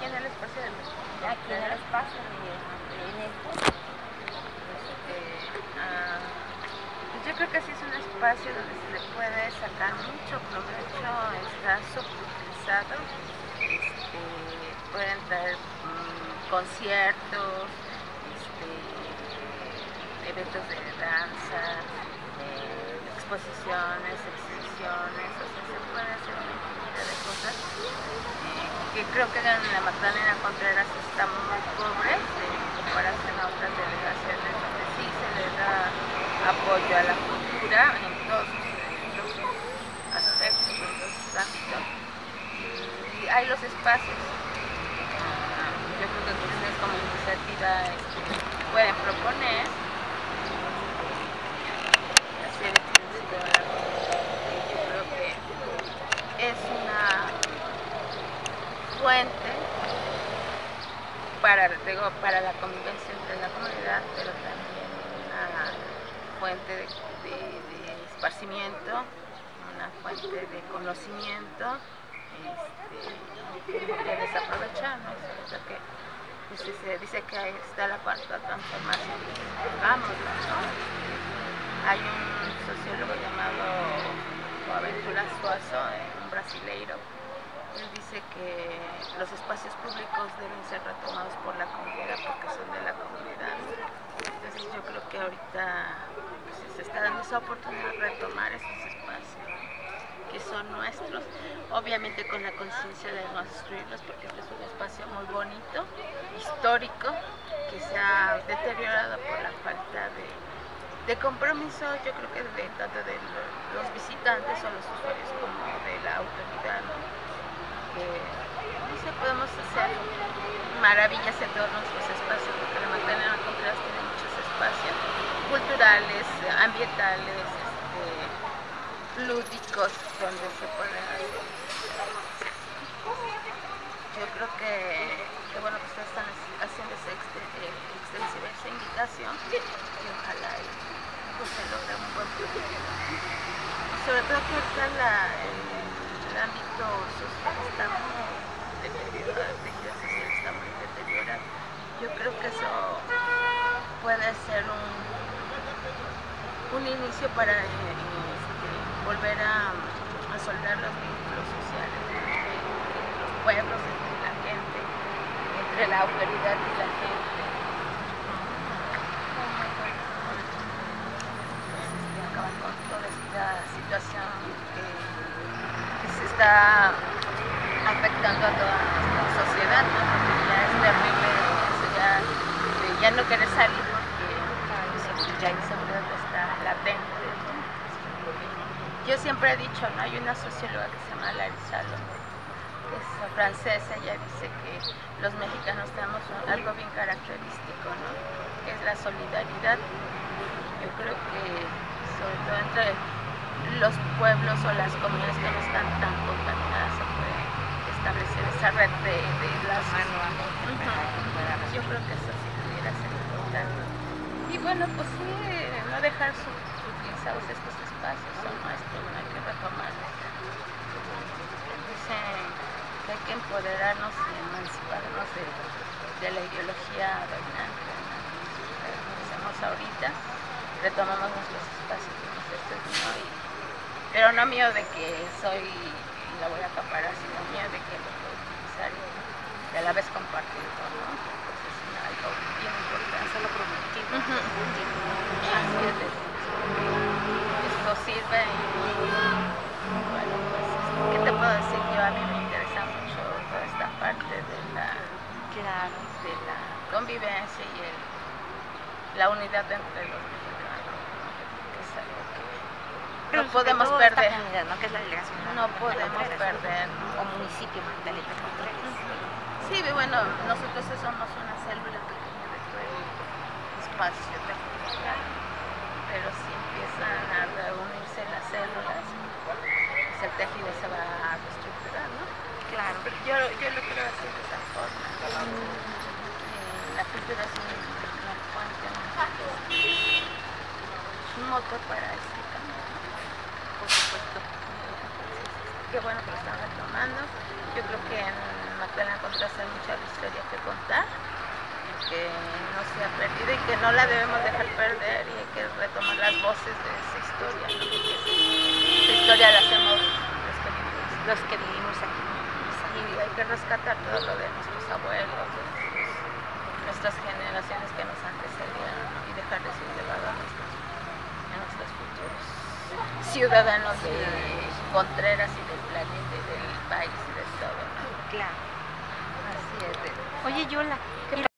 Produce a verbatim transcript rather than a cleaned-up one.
en el espacio de aquí en el espacio, en este. Este, ah, pues yo creo que sí es un espacio donde se le puede sacar mucho provecho, está subutilizado, este, pueden traer um, conciertos, este, eventos de danza, eh, exposiciones, exhibiciones, o sea, se puede hacer una infinidad de cosas eh, que creo que en la Magdalena Contreras está muy pobre en comparación a otras delegaciones donde sí se le da apoyo a la cultura en todos sus, en todos sus aspectos, en todos sus ámbitos, y hay los espacios. Uh, yo creo que ustedes como iniciativa este, pueden proponer hacer extensión a la comunidad, que yo creo que es una fuente para, digo, para la convivencia entre la comunidad, pero también una fuente de, de, de esparcimiento, una fuente de conocimiento este, que no puede desaprovechar, ¿no? O sea, que pues, se dice que ahí está la cuarta transformación, vamos, ¿no? Hay un sociólogo llamado Boaventura Suazo, un brasileiro. Él dice que los espacios públicos deben ser retomados por la comunidad porque son de la comunidad. Entonces yo creo que ahorita pues, se está dando esa oportunidad de retomar esos espacios que son nuestros, obviamente con la conciencia de no destruirlos porque este es un espacio muy bonito, histórico, que se ha deteriorado por la falta de, de compromiso, yo creo que de, tanto de los visitantes o los usuarios como de la autoridad, ¿no? Que no sé, podemos hacer maravillas en todos nuestros espacios, porque la Magdalena Contreras tiene muchos espacios culturales, ambientales, este, lúdicos, donde se puede hacer. Yo creo que, que bueno que ustedes están haciendo esa extensiva esa invitación y ojalá y, pues, se logre un buen proyecto. Sobre todo que ahorita la, el, el ámbito social está muy deteriorado, el tejido social está muy deteriorado. Yo creo que eso puede ser un, un inicio para eh, este, volver a, a soldar los vínculos sociales entre los pueblos, entre la gente, entre la autoridad y la gente. Pues, acabar con toda esta situación que, que se está afectando a toda nuestra sociedad, ¿no? Porque ya es terrible eso ya, de ya no querer salir porque ya la inseguridad está latente, ¿no? Yo siempre he dicho, ¿no? Hay una socióloga que se llama Larry Salon, que es francesa, ella dice que los mexicanos tenemos algo bien característico, ¿no? Que es la solidaridad. Yo creo que sobre todo entre los pueblos o las comunidades que no están tan contaminadas se puede establecer esa red de, de las mano a mano. Uh-huh. Yo creo que eso sí pudiera ser importante. Y bueno, pues sí, no dejar subutilizados estos espacios, son nuestros, no hay que retomarlos. Dicen que hay que empoderarnos y emanciparnos de, de la ideología dominante, ¿no? Lo hacemos ahorita, retomamos nuestros espacios, nuestros, ¿no? Y, pero no mío de que soy y la voy a acaparar, sino mío de que lo puedo utilizar y, y a la vez compartirlo, ¿no? Pues es algo bien importante. Hacerlo productivo. Uh-huh. Así es, esto sirve y bueno, pues, ¿qué te puedo decir yo? A mí me interesa mucho toda esta parte de la, claro, de la convivencia y el, la unidad entre los mexicanos, ¿no? Que es algo que no podemos perder, comunidad, ¿no? Que es la delegación, ¿no? No podemos perder, ¿no? O municipio Magdalena Contreras. Sí, bueno, nosotros somos una célula pequeña de todo el espacio territorial, pero si empiezan a reunirse las células, pues el tejido se va a reestructurar, ¿no? Claro. Pero yo, yo lo quiero decir de esa forma. Eh, la cultura es un, una fuente, un motor para este camino, por supuesto. qué bueno que lo están retomando. Yo creo que en Magdalena Contreras hay mucha historia que contar, que no se ha perdido y que no la debemos dejar perder, y hay que retomar las voces de esa historia, ¿no? Porque esa historia la hacemos los que vivimos, Los que vivimos aquí. y hay que rescatar todo lo de nuestros abuelos, de nuestros- nuestras generaciones que nos antecedieron, ¿no? Y dejarles un legado a nuestros, a nuestros futuros ciudadanos de Contreras y del planeta y del país y de todo, ¿no? Claro. Así es. de- Oye, Yola, ¿qué